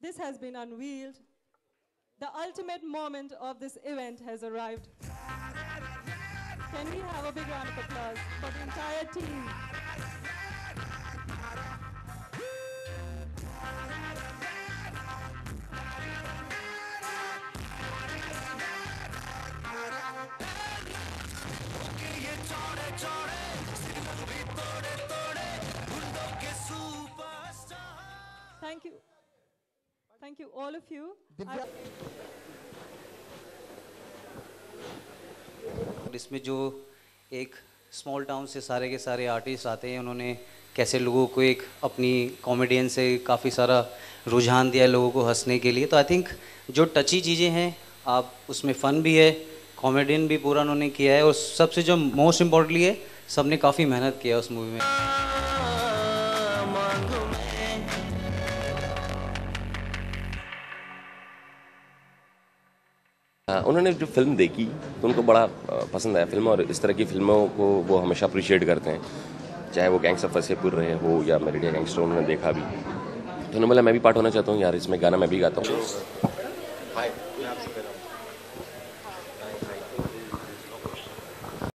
this has been unveiled. The ultimate moment of this event has arrived. Can we have a big round of applause for the entire team? Thank you. Thank you, all of you. इसमें जो एक small town से सारे के सारे artist आते हैं, उन्होंने कैसे लोगों को एक अपनी कॉमेडियन से काफ़ी सारा रुझान दिया है लोगों को हंसने के लिए। तो आई थिंक जो टची चीज़ें हैं, आप उसमें फ़न भी है, कॉमेडियन भी पूरा उन्होंने किया है, और सबसे जो मोस्ट इम्पोर्टेंटली है, सबने काफ़ी मेहनत किया उस मूवी में। उन्होंने जो फिल्म देखी तो उनको बड़ा पसंद आया फिल्म, और इस तरह की फिल्मों को वो हमेशा अप्रिशिएट करते हैं, चाहे वो गैंग्स ऑफ वसेपुर रहे हो या मेरेडिया गैंगस्टर उन्होंने देखा भी। तो उन्होंने बोला मैं भी पार्ट होना चाहता हूँ यार, इसमें गाना मैं भी गाता हूँ।